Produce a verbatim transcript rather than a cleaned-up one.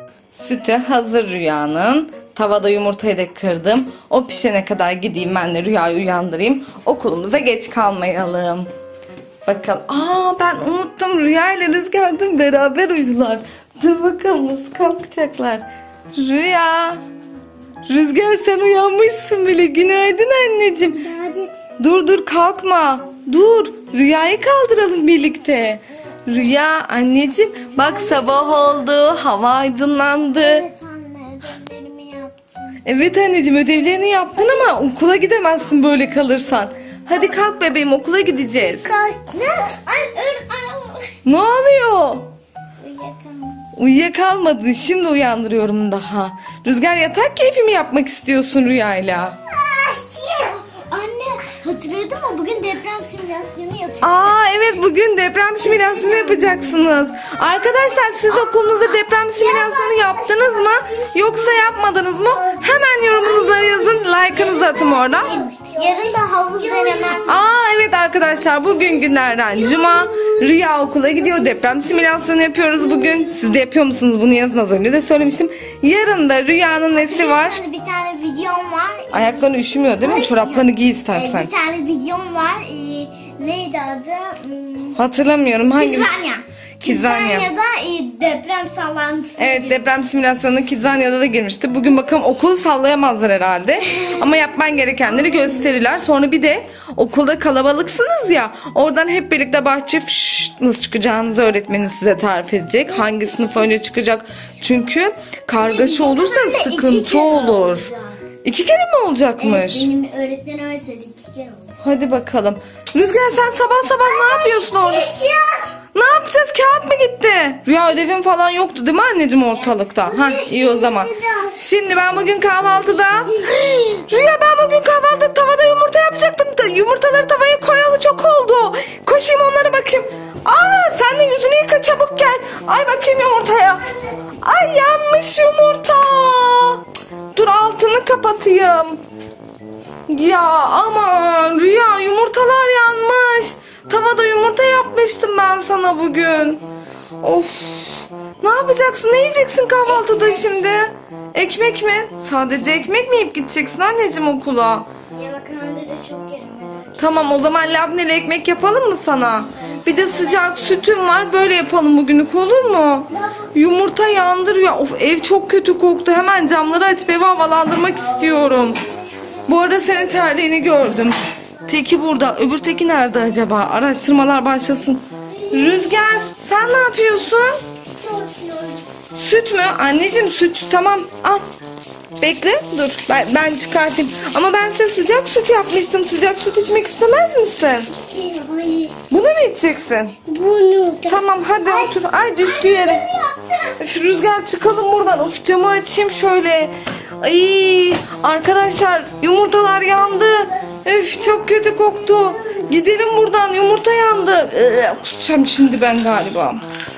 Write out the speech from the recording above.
Sütü hazır Rüya'nın. Tavada yumurtayı da kırdım. O pişene kadar gideyim ben de Rüya'yı uyandırayım. Okulumuza geç kalmayalım. Bakalım. Aa ben unuttum. Rüya ile Rüzgar dün beraber uyudular. Dur bakalım nasıl kalkacaklar. Rüya. Rüzgar sen uyanmışsın bile. Günaydın anneciğim. Dur dur kalkma. Dur. Rüyayı kaldıralım birlikte. Rüya anneciğim bak sabah oldu. Hava aydınlandı. Evet anne ödevlerimi yaptım. Evet anneciğim ödevlerini yaptın ama okula gidemezsin böyle kalırsan. Hadi kalk bebeğim okula gideceğiz. Ne? Ay, ay, Ne oluyor? uyuyakaldım. Uyuyakalmadın. Şimdi uyandırıyorum daha. Rüzgar yatak keyfi mi yapmak istiyorsun Rüya'yla? Anne hatırladın mı? Bugün deprem simülasyonu yapacağız. Aa evet bugün deprem simülasyonu yapacaksınız. Arkadaşlar siz okulunuzda deprem simülasyonu yaptınız mı? Yoksa yapmadınız mı? Hemen yorumunuza yazın. Like'ınızı atın orada. Yarın da havuz denemem. Aa evet arkadaşlar bugün günlerden cuma. Rüya okula gidiyor. Deprem simülasyonu yapıyoruz bugün. Siz de yapıyor musunuz? Bunu yazın, az önce de söylemiştim. Yarın da Rüya'nın nesi var? Bir tane videom var. Ayaklarını üşümüyor değil mi? Çoraplarını giy istersen. Bir tane videom var. Ee, neydi adı? Hmm, Hatırlamıyorum hangi? Kizanya. Kizanya. Kizanya'da e, deprem sallantısı. Evet deprem simülasyonu Kizanya'da da girmişti. Bugün bakalım okulu sallayamazlar herhalde. Ama yapman gerekenleri gösterirler. Sonra bir de okulda kalabalıksınız ya. Oradan hep birlikte bahçe fışt, nasıl çıkacağınızı öğretmenin size tarif edecek. Hangi sınıf önce çıkacak. Çünkü kargaşa olursa sıkıntı olur. İki kere mi olacakmış? Evet, benim öğretmen öyle söyledi. İki kere olacak. Hadi bakalım. Rüzgar sen sabah sabah ne yapıyorsun orada? Ne yapacağız? Kağıt mı gitti? Rüya ödevin falan yoktu değil mi anneciğim ortalıkta? Ha iyi o zaman. Şimdi ben bugün kahvaltıda Rüya ben bugün kahvaltıda tavada yumurta yapacaktım. Yumurtaları tavaya koyalı çok oldu. Koşayım onlara bakayım. Aa sen de yüzünü yıka çabuk gel. Ay bakayım yumurtaya. Ay yanmış yumurta. Dur altını kapatayım. Ya aman Rüya yumurtalar yanmış. Tavada yumurta yapmıştım ben sana bugün. Of. Ne yapacaksın? Ne yiyeceksin kahvaltıda şimdi? Ekmek mi? Sadece ekmek mi yiyip gideceksin anneciğim okula? Yemekhanede de çok yerim herhalde. Tamam o zaman labneli ekmek yapalım mı sana? Bir de sıcak sütüm var. Böyle yapalım bugünlük olur mu? Yumurta yandırıyor. Of ev çok kötü koktu. Hemen camları açıp evi havalandırmak istiyorum. Bu arada senin terliğini gördüm. Teki burada. Öbür teki nerede acaba? Araştırmalar başlasın. Rüzgar sen ne yapıyorsun? Süt mü? Anneciğim süt tamam al. Bekle dur ben, ben çıkartayım. Ama ben size sıcak süt yapmıştım. Sıcak süt içmek istemez misin? Bunu mu içeceksin? Bunu. Tamam hadi Ay. otur. Ay düştü yere. Üf, Rüzgar çıkalım buradan. Of camı açayım şöyle. Ay arkadaşlar yumurtalar yandı. Üf çok kötü koktu. Gidelim buradan yumurta yandı. Ee, kusacağım şimdi ben galiba.